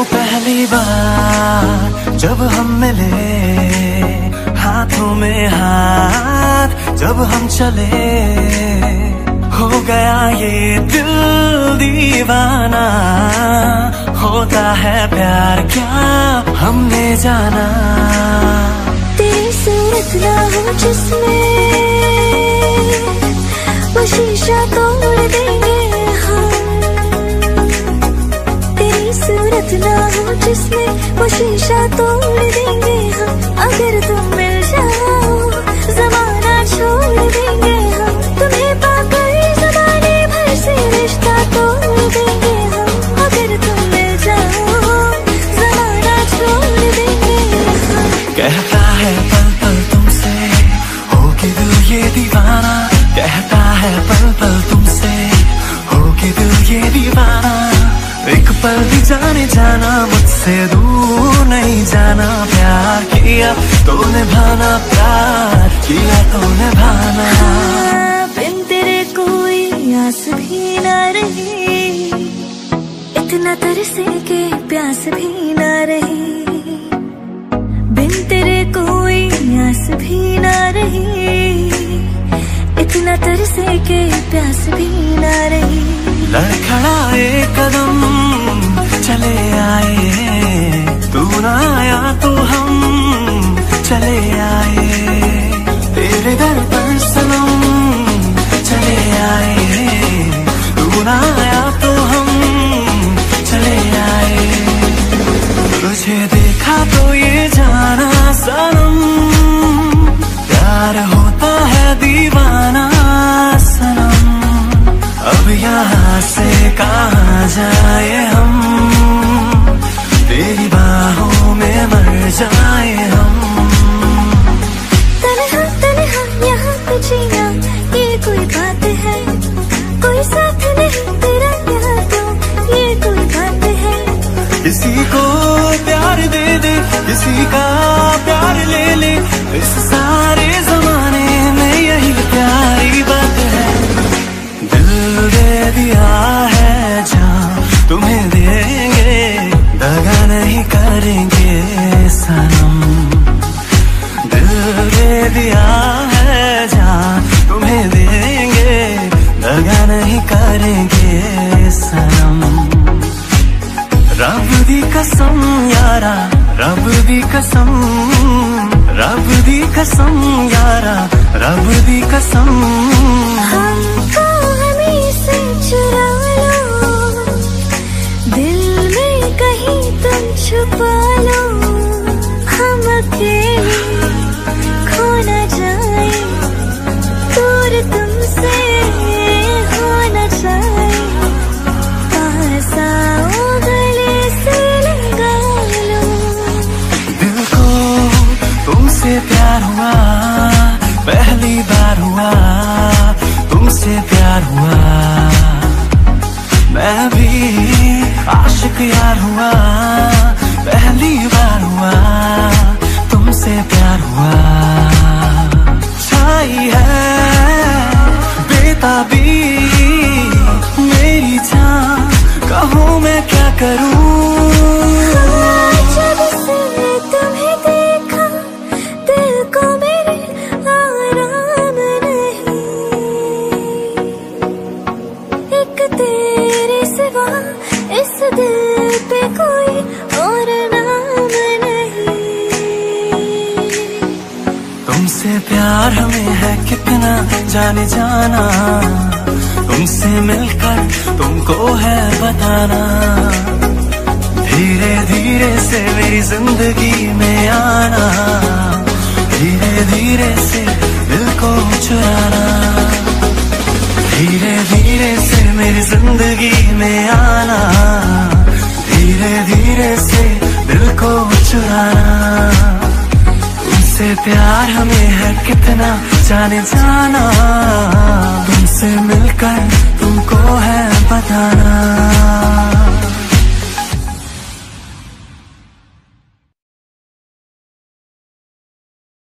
पहली बार जब हम मिले, हाथों में हाथ जब हम चले, हो गया ये दिल दीवाना। होता है प्यार क्या हमने जाना। तेरी सूरत ना हो जिसमें वो शीशा तोड़ देंगे हम। तेरी सूरत ना हो जिसमें वो शीशा तोड़ देंगे हम। अगर तुम मिल जाओ ज़माना छोड़ देंगे हम। तुम्हें पाकर ज़माने भर से रिश्ता तोड़ देंगे हम। अगर तुम मिल जाओ ज़माना छोड़ देंगे हम। कहता है पल पल तुमसे हो के दिल ये दीवाना। कहता है पल पल तुमसे हो के दिल ये दीवाना। एक पल भी जाने जाना मुझसे दूर नहीं जाना। प्यार किया तो निभाना, प्यार किया तो निभाना। बिन तेरे कोई आस भी ना रही, इतना तरसे के प्यास भी ना रही। बिन तेरे कोई आस भी ना रही, इतना तरसे के प्यास भी ना रही। लड़खड़ाए कदम चले आए, तू ना आया तो हम चले आए। तेरे दर पर सनम चले आए, तू ना आया तो हम चले आए। तुझे देखा तो ये जाना सनम, प्यार होता है दीवाना सनम। अब यहाँ से कहाँ जाए हम, तेरी बाहों में मर जाए हम। तन्हा तन्हा यहाँ पे जीना ये कोई बात है, कोई साथ नहीं तेरा यहाँ तो ये कोई बात है। किसी को प्यार दे दे, किसी का प्यार ले ले, इस सारे जमाने में यही प्यारी बात है। दिल दे दिया है जहाँ तुम्हें देंगे, दगा नहीं करेंगे सनम। दिल दे दिया है जहाँ तुम्हें देंगे, दगा नहीं करेंगे सनम। रब दी कसम यारा, रब दी कसम, रब दी कसम यारा, रब दी कसम। हमको हमें से चुरा लो, दिल में कहीं तुम छुपा लो। हम अकेले खो न जाए, दूर तुमसे हो न जाए। पास आओ गले से लगा लो। दिल को तुमसे प्यार हुआ, पहली बार हुआ तुमसे प्यार हुआ। मैं भी आशिक यार हुआ, पहली बार हुआ तुमसे प्यार हुआ। छाई है बेताबी मेरी जान, कहूँ मैं क्या करूँ। जब से तुम्हें देखा दिल को मेरे आराम नहीं। एक तेरे सिवा इस दिल पे कोई और नाम नहीं। तुमसे प्यार हमें है कितना जाने जाना, तुमसे मिलकर तुमको है बताना। धीरे धीरे से मेरी जिंदगी में आना, धीरे धीरे से दिल को चुराना। धीरे धीरे से मेरी जिंदगी में आना, धीरे धीरे से दिल को चुराना। तुमसे प्यार हमें है कितना जाने जाना, तुमसे मिलकर तुमको है बताना।